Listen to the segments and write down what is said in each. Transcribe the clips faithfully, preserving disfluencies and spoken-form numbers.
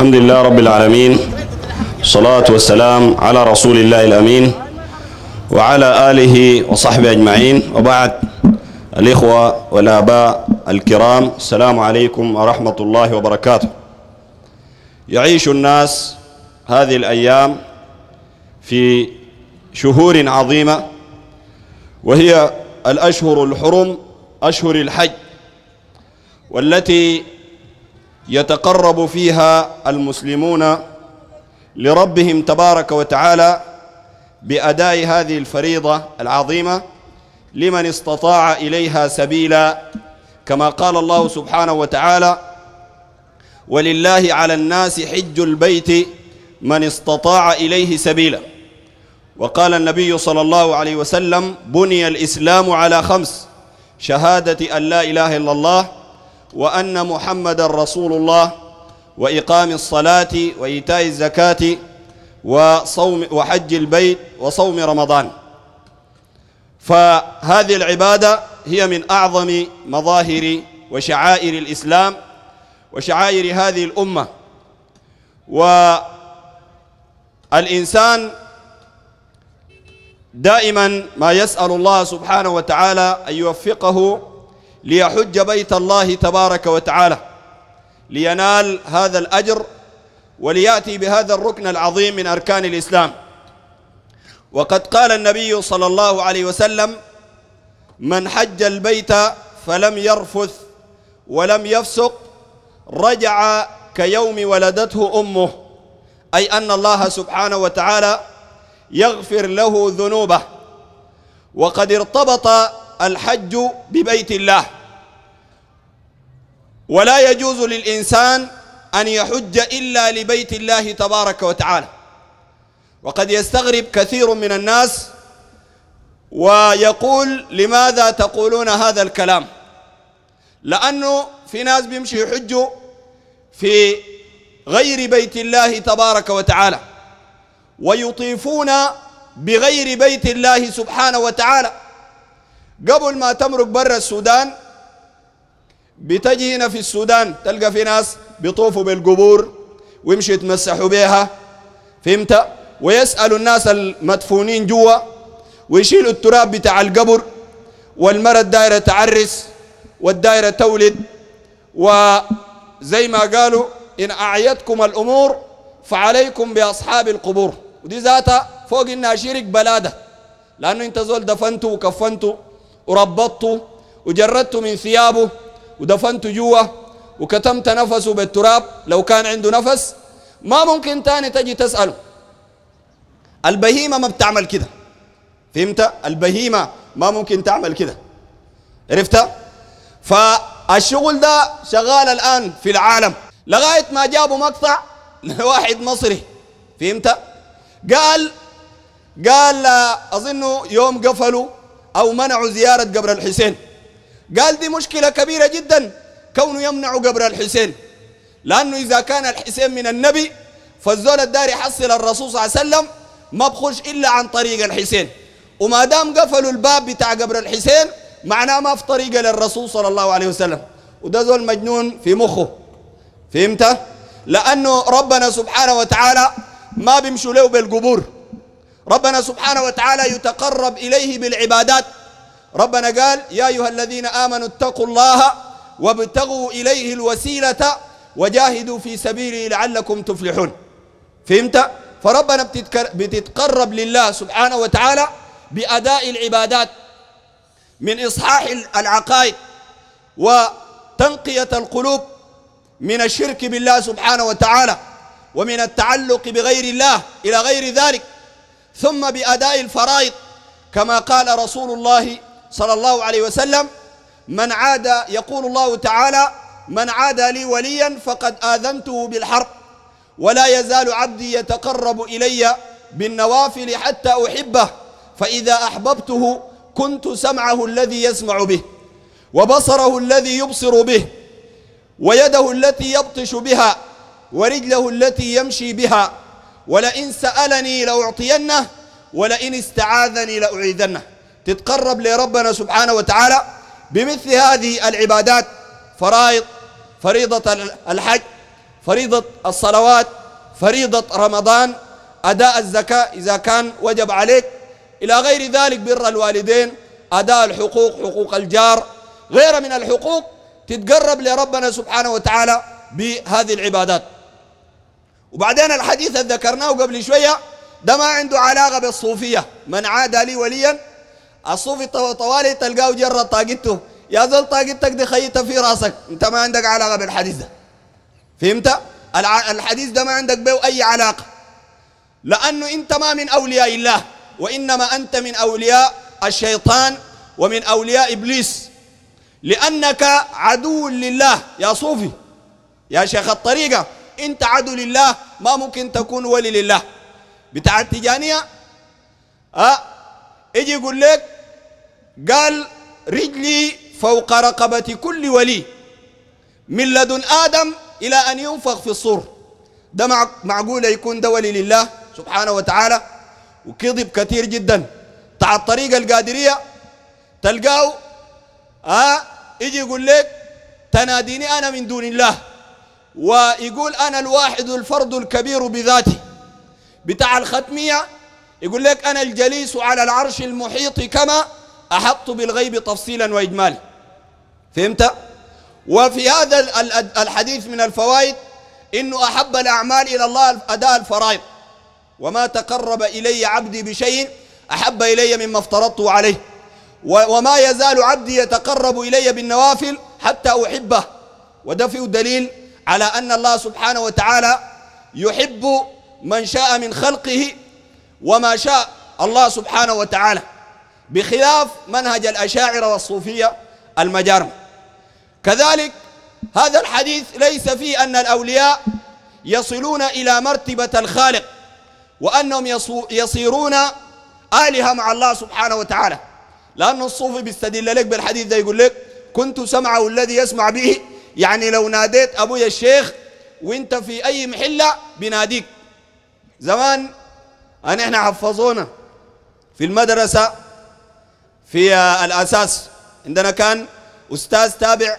الحمد لله رب العالمين، الصلاة والسلام على رسول الله الأمين وعلى آله وصحبه أجمعين، وبعد. الإخوة والآباء الكرام، السلام عليكم ورحمة الله وبركاته. يعيش الناس هذه الأيام في شهور عظيمة، وهي الأشهر الحرم، أشهر الحج، والتي يتقرب فيها المسلمون لربهم تبارك وتعالى بأداء هذه الفريضة العظيمة لمن استطاع إليها سبيلا، كما قال الله سبحانه وتعالى: ولله على الناس حج البيت من استطاع إليه سبيلا. وقال النبي صلى الله عليه وسلم: بني الإسلام على خمس: شهادة أن لا إله إلا الله وأن محمد رسول الله، وإقام الصلاة وإيتاء الزكاة وصوم وحج البيت وصوم رمضان. فهذه العبادة هي من أعظم مظاهر وشعائر الإسلام وشعائر هذه الأمة. والإنسان دائما ما يسأل الله سبحانه وتعالى أن يوفقه ليحج بيت الله تبارك وتعالى لينال هذا الأجر وليأتي بهذا الركن العظيم من أركان الإسلام. وقد قال النبي صلى الله عليه وسلم: من حج البيت فلم يرفث ولم يفسق رجع كيوم ولدته أمه، أي أن الله سبحانه وتعالى يغفر له ذنوبه. وقد ارتبط الحج ببيت الله، ولا يجوز للإنسان أن يحج إلا لبيت الله تبارك وتعالى. وقد يستغرب كثير من الناس ويقول: لماذا تقولون هذا الكلام؟ لأنه في ناس بيمشي يحجوا في غير بيت الله تبارك وتعالى، ويطيفون بغير بيت الله سبحانه وتعالى. قبل ما تمرق برا السودان بتجي هنا في السودان تلقى في ناس بيطوفوا بالقبور ويمشوا يتمسحوا بها، فهمت؟ ويسألوا الناس المدفونين جوا ويشيلوا التراب بتاع القبر، والمرة الدائرة تعرس والدائرة تولد. وزي ما قالوا: إن أعيتكم الأمور فعليكم بأصحاب القبور. ودي ذاتها فوق إنها شرك بلادة، لأنه أنت زول دفنته وكفنته وربطته وجردته من ثيابه ودفنته جوا وكتمت نفسه بالتراب لو كان عنده نفس، ما ممكن تاني تجي تسأله. البهيمة ما بتعمل كده، فهمت؟ البهيمة ما ممكن تعمل كده، عرفت؟ فالشغل ده شغال الآن في العالم، لغاية ما جابوا مقطع لواحد مصري، فهمت؟ قال قال أظنه يوم قفلوا أو منعوا زيارة قبر الحسين. قال دي مشكلة كبيرة جدا كونه يمنعوا قبر الحسين، لأنه إذا كان الحسين من النبي فالزول الدار يحصل الرسول صلى الله عليه وسلم ما بخش إلا عن طريق الحسين، وما دام قفلوا الباب بتاع قبر الحسين معناه ما في طريقة للرسول صلى الله عليه وسلم. وده زول مجنون في مخه، فهمت؟ لأنه ربنا سبحانه وتعالى ما بيمشوا له بالقبور، ربنا سبحانه وتعالى يتقرب إليه بالعبادات. ربنا قال: يا أيها الذين آمنوا اتقوا الله وابتغوا إليه الوسيلة وجاهدوا في سبيله لعلكم تفلحون، فهمت؟ فربنا بتتقرب لله سبحانه وتعالى بأداء العبادات، من إصحاح العقائد وتنقية القلوب من الشرك بالله سبحانه وتعالى ومن التعلق بغير الله إلى غير ذلك، ثم بأداء الفرائض، كما قال رسول الله صلى الله عليه وسلم: من عاد، يقول الله تعالى: من عاد لي وليا فقد آذنته بالحرب، ولا يزال عبدي يتقرب إلي بالنوافل حتى أحبه، فإذا أحببته كنت سمعه الذي يسمع به، وبصره الذي يبصر به، ويده التي يبطش بها، ورجله التي يمشي بها، ولئن سألني لأعطينه، ولئن استعاذني لأعيذنه. تتقرب لربنا سبحانه وتعالى بمثل هذه العبادات: فرائض، فريضة الحج، فريضة الصلوات، فريضة رمضان، أداء الزكاة إذا كان وجب عليك، إلى غير ذلك، بر الوالدين، أداء الحقوق، حقوق الجار، غير من الحقوق تتقرب لربنا سبحانه وتعالى بهذه العبادات. وبعدين الحديث اللي ذكرناه قبل شوية ده ما عنده علاقة بالصوفية. من عادى لي وليا، الصوفي طوالي تلقاه جرد طاقته، يا ذل طاقتك دي خيتها في راسك، انت ما عندك علاقة بالحديث ده. فهمت؟ الحديث ده ما عندك به أي علاقة، لأنه انت ما من أولياء الله، وإنما أنت من أولياء الشيطان ومن أولياء إبليس، لأنك عدو لله يا صوفي يا شيخ الطريقة. انت عدو لله، ما ممكن تكون ولي لله. بتاع التجانية اه يجي يقول لك قال رجلي فوق رقبة كل ولي من لدن آدم إلى أن ينفخ في الصور. ده معقول يكون ده ولي لله سبحانه وتعالى؟ وكذب كثير جدا. بتاع الطريقة القادرية تلقاه اه يجي يقول لك تناديني أنا من دون الله، ويقول أنا الواحد الفرد الكبير بذاتي. بتاع الختمية يقول لك أنا الجليس على العرش المحيط كما أحط بالغيب تفصيلا وإجمالا. فهمت؟ وفي هذا الحديث من الفوائد إنه أحب الأعمال إلى الله أداء الفرائض، وما تقرب إلي عبدي بشيء أحب إلي مما افترضته عليه، وما يزال عبدي يتقرب إلي بالنوافل حتى أحبه. وده فيه دليل على أن الله سبحانه وتعالى يحب من شاء من خلقه وما شاء الله سبحانه وتعالى، بخلاف منهج الأشاعرة والصوفية المجارم. كذلك هذا الحديث ليس فيه أن الأولياء يصلون إلى مرتبة الخالق، وأنهم يصيرون آلهة مع الله سبحانه وتعالى، لأن الصوفي بيستدل لك بالحديث ده، يقول لك كنت سمعه الذي يسمع به، يعني لو ناديت أبويا الشيخ وانت في أي محلة بناديك. زمان أن احنا حفظونا في المدرسة في الأساس، عندنا كان أستاذ تابع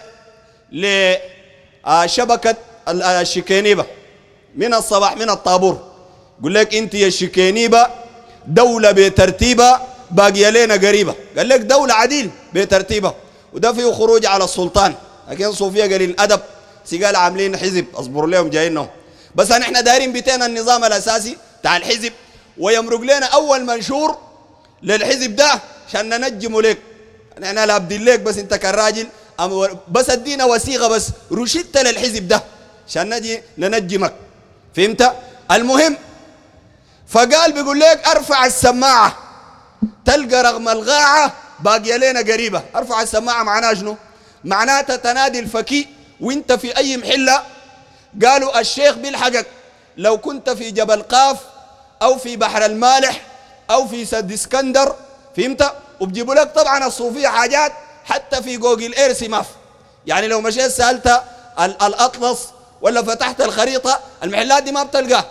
لشبكة الشكينيبة من الصباح من الطابور، يقول لك انت يا الشكينيبة دولة بترتيبة باقية لنا قريبة، قال لك دولة عديل بترتيبة، وده فيه خروج على السلطان. لكن صوفيا قليل الأدب سيقال عاملين حزب، اصبروا لهم جايينهم، بس احنا دايرين بيتنا النظام الأساسي بتاع الحزب، ويمرق لنا أول منشور للحزب ده عشان ننجمه لك. احنا لابدين لك بس انت كراجل بس ادينا وثيقة بس رشدت للحزب ده عشان نجي ننجمك. فهمت؟ المهم فقال بيقول لك ارفع السماعة تلقى رغم الغاعة باقية لنا قريبة. ارفع السماعة معناها شنو؟ معناتها تنادي الفكي وانت في اي محلة. قالوا الشيخ بيلحقك لو كنت في جبل قاف او في بحر المالح او في سد اسكندر. فهمت؟ وبجيبوا لك طبعا الصوفية حاجات حتى في جوجل ايرث ماف، يعني لو مشيت سألت الأطلس ولا فتحت الخريطة المحلات دي ما بتلقاه،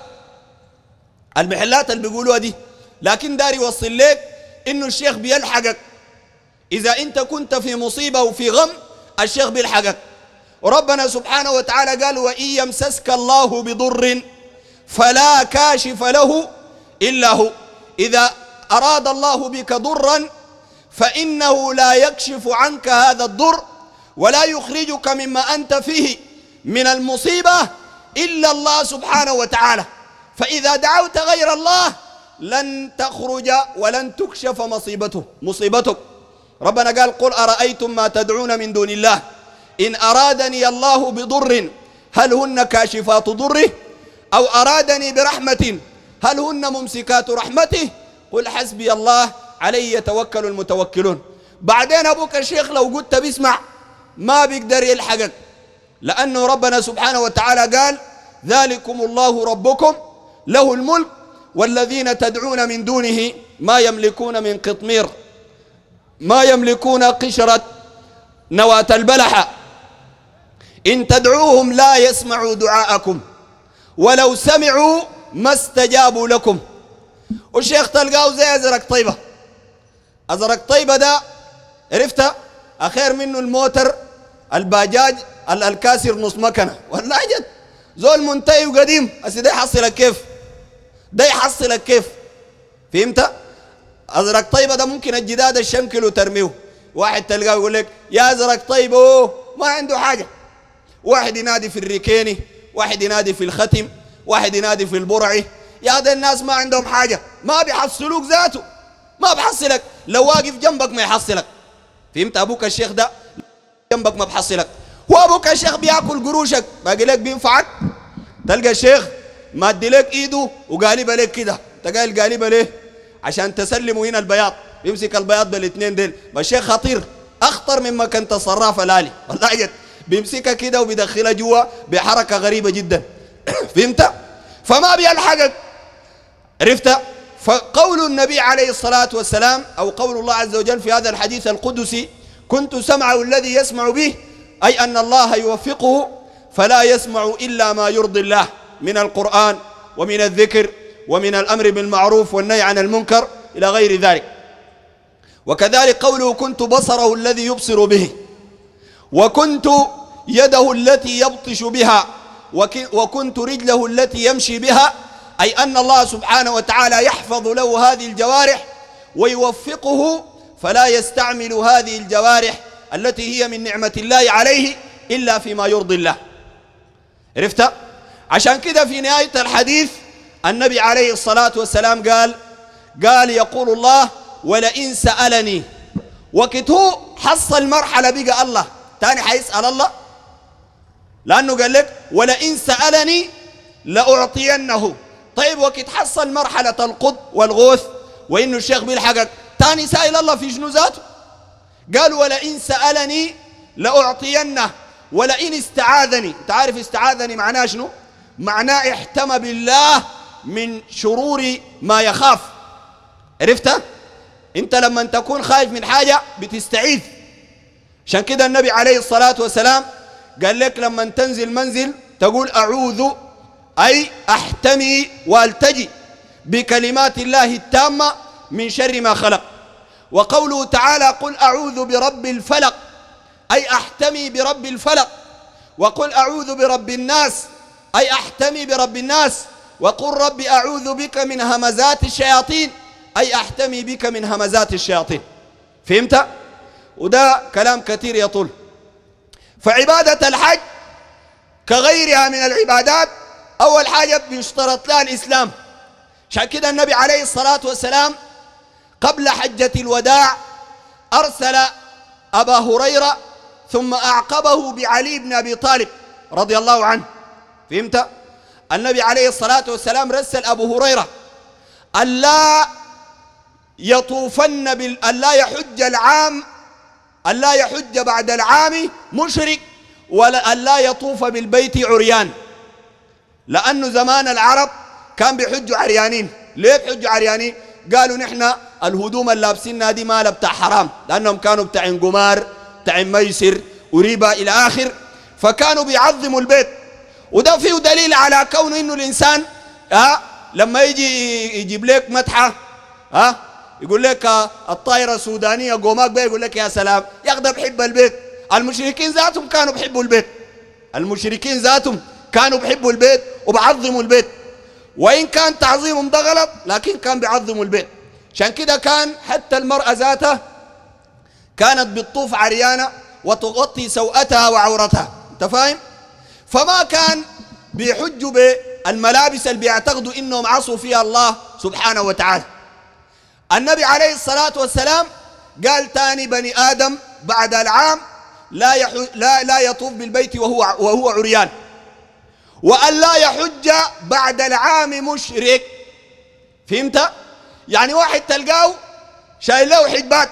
المحلات اللي بيقولوها دي. لكن داري يوصل لك انه الشيخ بيلحقك اذا انت كنت في مصيبة وفي غم، الشيخ بيلحقك. وربنا سبحانه وتعالى قال وإن يمسسك الله بضر فلا كاشف له إلا هو، إذا أراد الله بك ضرا فإنه لا يكشف عنك هذا الضر ولا يخرجك مما أنت فيه من المصيبة إلا الله سبحانه وتعالى. فإذا دعوت غير الله لن تخرج ولن تكشف مصيبته مصيبتك. ربنا قال قل أرأيتم ما تدعون من دون الله إن أرادني الله بضر هل هن كاشفات ضره أو أرادني برحمة هل هن ممسكات رحمته قل حسبي الله عليه يتوكل المتوكلون. بعدين أبوك الشيخ لو قلت بيسمع ما بيقدر يلحقك، لأنه ربنا سبحانه وتعالى قال ذلكم الله ربكم له الملك والذين تدعون من دونه ما يملكون من قطمير ما يملكون قشرة نواة البلحة إن تدعوهم لا يسمعوا دعاءكم ولو سمعوا ما استجابوا لكم. والشيخ تلقاه زي أزرق طيبة. أزرق طيبة ده عرفتها أخير منه الموتر الباجاج الكاسر نص مكنة والله جد. زول منتهي وقديم، أسي ده يحصلك كيف؟ ده يحصلك كيف؟ فهمت؟ أزرق طيبة ده ممكن الجداد الشنكل وترميه. واحد تلقاه يقول لك يا أزرق طيب أوه ما عنده حاجة. واحد ينادي في الركيني، واحد ينادي في الختم، واحد ينادي في البرعي. يا ده الناس ما عندهم حاجة، ما بيحصلوك ذاته، ما بحصلك. لو واقف جنبك ما يحصلك. فهمت؟ أبوك الشيخ ده جنبك ما بحصلك، وأبوك الشيخ بياكل قروشك، باقي لك بينفعك؟ تلقى الشيخ مادي لك إيده وقالب لك كده. أنت قايل قالبة ليه؟ عشان تسلموا هنا البياض، يمسك البياض بالاثنين ديل. الشيخ خطير، أخطر مما كنت الصراف الآلي والله جد. بيمسكها كده وبيدخلها جوا بحركة غريبة جدا. فهمت؟ فما بيلحقك. عرفت؟ فقول النبي عليه الصلاة والسلام أو قول الله عز وجل في هذا الحديث القدسي: كنت سمعه الذي يسمع به، أي أن الله يوفقه فلا يسمع إلا ما يرضي الله من القرآن ومن الذكر ومن الأمر بالمعروف والنهي عن المنكر إلى غير ذلك. وكذلك قوله: كنت بصره الذي يبصر به، وكنت يده التي يبطش بها، وكنت رجله التي يمشي بها، أي أن الله سبحانه وتعالى يحفظ له هذه الجوارح ويوفقه فلا يستعمل هذه الجوارح التي هي من نعمة الله عليه إلا فيما يرضي الله. عرفت؟ عشان كده في نهاية الحديث النبي عليه الصلاة والسلام قال قال يقول الله: ولئن سألني. وقت هو حصل مرحلة بقى الله تاني حيسأل الله، لأنه قال لك ولئن سألني لأعطينه. طيب وقت حصل مرحلة القطب والغوث وإنه الشيخ بيلحقك، تاني سائل الله في شنو ذاته؟ قال ولئن سألني لأعطينه، ولئن استعاذني. تعرف استعاذني معناه شنو؟ معناه احتمى بالله من شرور ما يخاف. عرفت؟ انت لما تكون خايف من حاجة بتستعيذ. عشان كده النبي عليه الصلاة والسلام قال لك لما تنزل منزل تقول أعوذ، أي أحتمي والتجي بكلمات الله التامة من شر ما خلق. وقوله تعالى: قل أعوذ برب الفلق، أي أحتمي برب الفلق. وقل أعوذ برب الناس، أي أحتمي برب الناس. وقل رب أعوذ بك من همزات الشياطين، أي أحتمي بك من همزات الشياطين. فهمت؟ وده كلام كثير يطول. فعبادة الحج كغيرها من العبادات أول حاجة بيشترط لها الإسلام. عشان كده النبي عليه الصلاة والسلام قبل حجة الوداع أرسل أبا هريرة ثم أعقبه بعلي بن أبي طالب رضي الله عنه. فهمت؟ النبي عليه الصلاة والسلام رسل أبو هريرة ألا يطوفن بال... ألا يحج العام ألا يحج بعد العام مشرك، ولا ألا يطوف بالبيت عريان. لأنه زمان العرب كان بيحجوا عريانين. ليه بيحجوا عريانين؟ قالوا نحن الهدوم اللي لابسينها دي ما بتاع حرام، لأنهم كانوا بتاع قمار بتاع ميسر وريبة إلى آخر، فكانوا بيعظموا البيت. وده فيه دليل على كونه إنه الإنسان ها لما يجي يجيب لك مدحة ها يقول لك الطائرة السودانية قوماك بيه، يقول لك يا سلام يا أخي ده بحب البيت. المشركين ذاتهم كانوا بيحبوا البيت، المشركين ذاتهم كانوا بيحبوا البيت وبعظموا البيت، وإن كان تعظيمهم ده غلط لكن كان بيعظموا البيت. عشان كده كان حتى المرأة ذاتها كانت بتطوف عريانة وتغطي سوءتها وعورتها. أنت فاهم؟ فما كان بيحجوا بالملابس اللي بيعتقدوا إنهم عصوا فيها الله سبحانه وتعالى. النبي عليه الصلاة والسلام قال تاني بني آدم بعد العام لا يحج لا لا يطوف بالبيت وهو وهو عريان، وأن لا يحج بعد العام مشرك. فهمت؟ يعني واحد تلقاه شايل له حجبات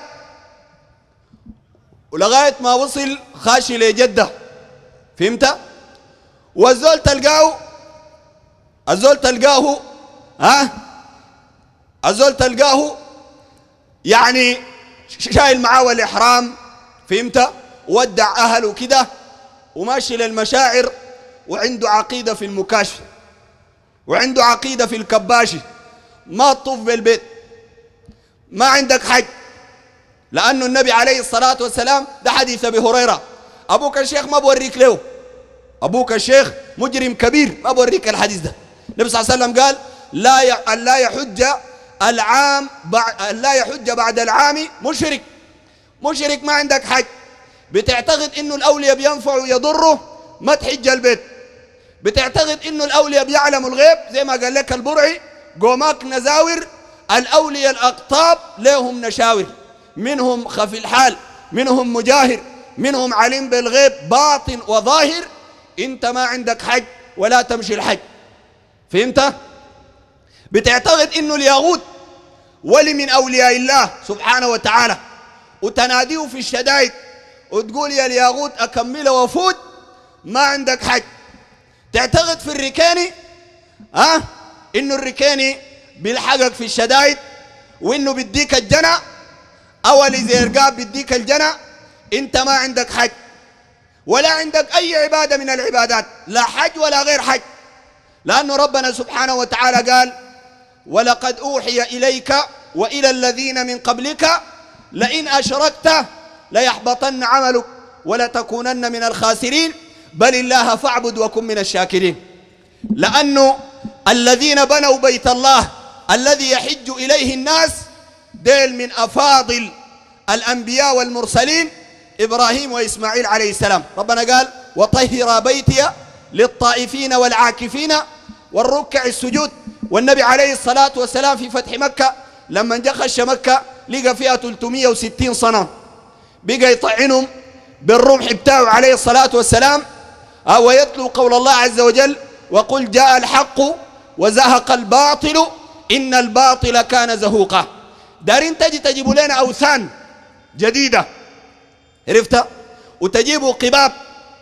ولغاية ما وصل خاشي لجدة. فهمت؟ والزول تلقاه الزول تلقاه ها الزول تلقاه يعني شايل معاه الإحرام. فهمت؟ ودع أهله كده وماشي للمشاعر، وعنده عقيدة في المكاشف وعنده عقيدة في الكباشي. ما تطوف بالبيت، ما عندك حج، لأنه النبي عليه الصلاة والسلام ده حديث أبي هريرة. أبوك الشيخ ما بوريك له أبوك الشيخ مجرم كبير. ما بوريك الحديث ده. النبي صلى الله عليه وسلم قال لا لا يحج العام بعد لا يحج بعد العام مشرك. مشرك ما عندك حج، بتعتقد إنه الأولياء بينفعوا يضروا، ما تحج البيت. بتعتقد إنه الأولياء بيعلموا الغيب زي ما قال لك البرعي، قوماك نزاور. الأولياء الأقطاب لهم نشاور، منهم خفي الحال، منهم مجاهر، منهم عليم بالغيب باطن وظاهر. انت ما عندك حج ولا تمشي الحج. فهمت؟ بتعتقد انه الياغوت ولي من اولياء الله سبحانه وتعالى، وتناديه في الشدائد وتقول يا الياغوت اكمل وافوت، ما عندك حج. تعتقد في الركاني ها أه؟ انه الركاني بيلحقك في الشدائد، وانه بيديك الجنة، اولي زي رقاب بيديك الجنة. انت ما عندك حج ولا عندك اي عبادة من العبادات، لا حج ولا غير حج. لانه ربنا سبحانه وتعالى قال ولقد اوحي اليك والى الذين من قبلك لئن اشركت ليحبطن عملك ولتكونن من الخاسرين بل الله فاعبد وكن من الشاكرين. لانه الذين بنوا بيت الله الذي يحج اليه الناس ديل من افاضل الانبياء والمرسلين ابراهيم واسماعيل عليه السلام. ربنا قال وطهر بيتي للطائفين والعاكفين والركع السجود. والنبي عليه الصلاة والسلام في فتح مكة لما جاء خش مكة لقى فيها ثلاثمئة وستين صنم، بقى يطعنهم بالرمح بتاعه عليه الصلاة والسلام ويتلو قول الله عز وجل وقل جاء الحق وزهق الباطل إن الباطل كان زهوقا. دارين تجي تجيبوا لنا أوثان جديدة، عرفت؟ وتجيبوا قباب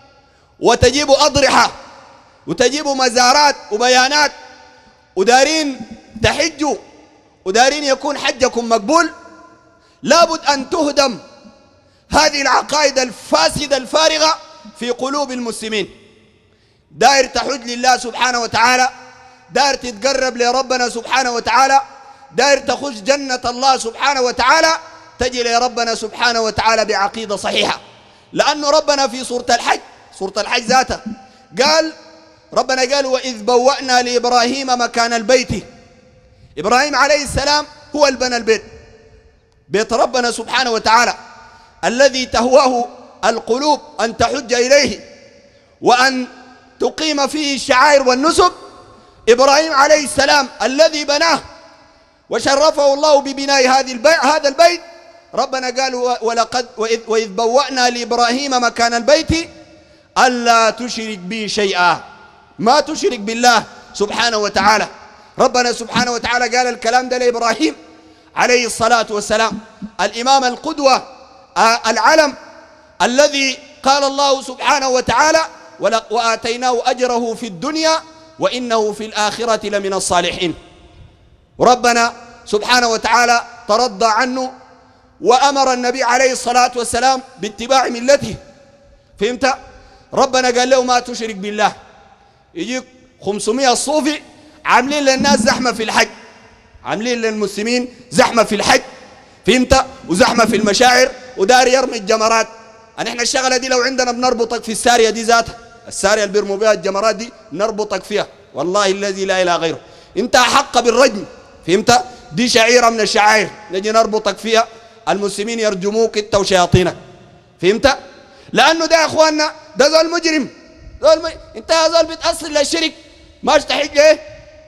وتجيبوا أضرحة وتجيبوا مزارات وبيانات، ودارين تحجوا ودارين يكون حجكم مقبول. لابد أن تهدم هذه العقائد الفاسدة الفارغة في قلوب المسلمين. داير تحج لله سبحانه وتعالى، داير تتقرب لربنا سبحانه وتعالى، داير تخش جنة الله سبحانه وتعالى، تجي لربنا سبحانه وتعالى بعقيدة صحيحة. لأنه ربنا في سورة الحج، سورة الحج ذاته قال ربنا قال وإذ بوأنا لإبراهيم مكان البيت. إبراهيم عليه السلام هو اللي بنى البيت، بيت ربنا سبحانه وتعالى الذي تهواه القلوب أن تحج إليه وأن تقيم فيه الشعائر والنسك. إبراهيم عليه السلام الذي بناه وشرفه الله ببناء هذه البيت هذا البيت. ربنا قال ولقد وإذ, وإذ بوأنا لإبراهيم مكان البيت ألا تشرك بي شيئا، ما تشرك بالله سبحانه وتعالى. ربنا سبحانه وتعالى قال الكلام ده لإبراهيم عليه الصلاة والسلام، الإمام القدوة العلم الذي قال الله سبحانه وتعالى وآتيناه أجره في الدنيا وإنه في الآخرة لمن الصالحين. وربنا سبحانه وتعالى ترضى عنه وأمر النبي عليه الصلاة والسلام باتباع ملته. فهمت؟ ربنا قال له ما تشرك بالله. يجيك خمسمئة صوفي عاملين للناس زحمة في الحج، عاملين للمسلمين زحمة في الحج، فهمت؟ وزحمة في المشاعر، ودار يرمي الجمرات. أن احنا الشغلة دي لو عندنا بنربطك في السارية دي ذاتها، السارية اللي بيرموا بها الجمرات دي نربطك فيها، والله الذي لا إله غيره. انت حق بالرجم، فهمت؟ دي شعيرة من الشعائر نجي نربطك فيها، المسلمين يرجموك انت وشياطينك، فهمت؟ لأنه ده يا اخواننا ده زول مجرم، زول م... انت يا زول بتأصل للشرك، ماش تحج ايه؟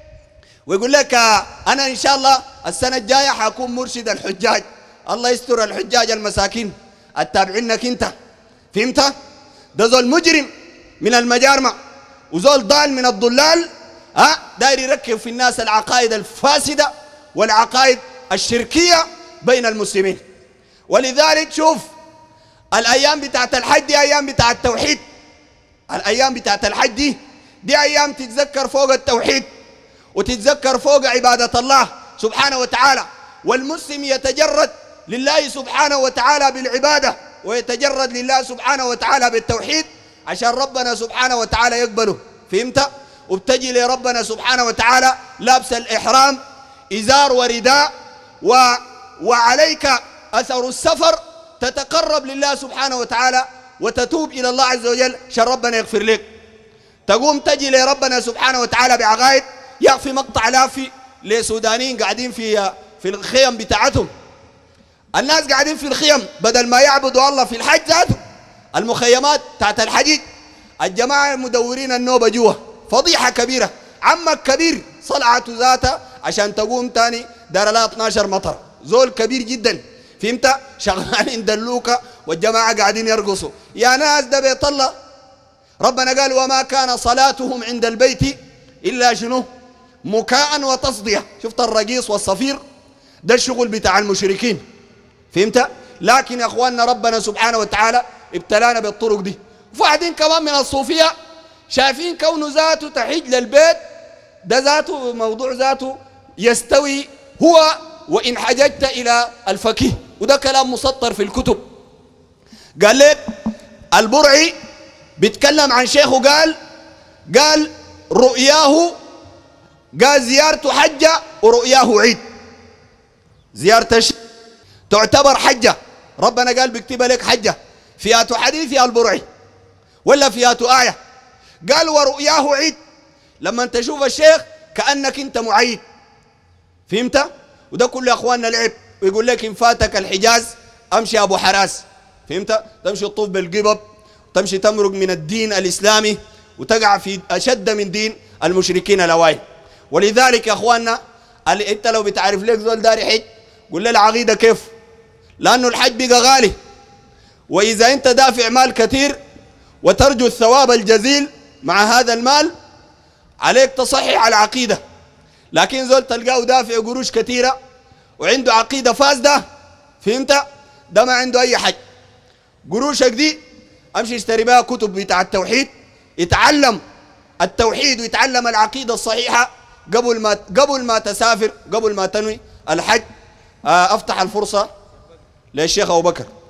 ويقول لك انا ان شاء الله السنة الجاية حكون مرشد الحجاج، الله يستر الحجاج المساكين التابعينك انت، فهمت؟ ده زول مجرم من المجارمة وزول ضال من الضلال، ها داير يركب في الناس العقائد الفاسدة والعقائد الشركية بين المسلمين. ولذلك شوف الأيام بتاعت الحج دي أيام بتاعت التوحيد، الأيام بتاعت الحج دي دي أيام تتذكر فوق التوحيد وتتذكر فوق عبادة الله سبحانه وتعالى، والمسلم يتجرد لله سبحانه وتعالى بالعبادة ويتجرد لله سبحانه وتعالى بالتوحيد عشان ربنا سبحانه وتعالى يقبله، فهمت؟ وبتجي لربنا سبحانه وتعالى لابس الإحرام إزار ورداء و... وعليك أثر السفر، تتقرب لله سبحانه وتعالى وتتوب إلى الله عز وجل عشان ربنا يغفر لك. تقوم تجي لربنا سبحانه وتعالى بعقائد. يا في مقطع لافي لسودانيين قاعدين في في الخيم بتاعتهم، الناس قاعدين في الخيم بدل ما يعبدوا الله في الحج ذاته، المخيمات بتاعت الحجيج، الجماعة مدورين النوبة جوا، فضيحة كبيرة. عمك كبير صلعته ذاته عشان تقوم تاني دار لها اثناشر مطر، زول كبير جدا، فهمت؟ شغالين دلوكة والجماعة قاعدين يرقصوا. يا ناس ده بيت الله. ربنا قال وما كان صلاتهم عند البيت إلا شنو؟ مكاء وتصدية. شفت الرقيص والصفير؟ ده الشغل بتاع المشركين، فهمت؟ لكن يا اخواننا ربنا سبحانه وتعالى ابتلانا بالطرق دي. وبعدين كمان من الصوفية شايفين كونه ذاته تحج للبيت ده ذاته موضوع ذاته يستوي هو وإن حججت إلى الفقيه، وده كلام مسطر في الكتب. قال لك البرعي بيتكلم عن شيخه، قال قال رؤياه، قال زيارته حجة ورؤياه عيد. زيارة الشيخ تعتبر حجة، ربنا قال بيكتب لك حجة، فياته حديث يا البرعي ولا فياته آية. قال ورؤياه عيد، لما انت تشوف الشيخ كأنك انت معيد، فهمت؟ وده كله يا اخواننا لعب. ويقول لك ان فاتك الحجاز امشي ابو حراس، فهمت؟ تمشي تطوف بالقبب، تمشي تمرق من الدين الاسلامي وتقع في اشد من دين المشركين الاوائل. ولذلك يا اخواننا انت لو بتعرف لك زول داري حج قول له العقيده كيف، لانه الحج بقى غالي، واذا انت دافع مال كثير وترجو الثواب الجزيل مع هذا المال عليك تصحح العقيده. لكن زول تلقاه دافع قروش كثيره وعنده عقيده فاسده، فهمت؟ ده ما عنده اي حج. قروشك دي امشي اشتري بها كتب بتاع التوحيد، يتعلم التوحيد ويتعلم العقيده الصحيحه قبل ما قبل ما تسافر، قبل ما تنوي الحج. افتح الفرصه للشيخ ابو بكر.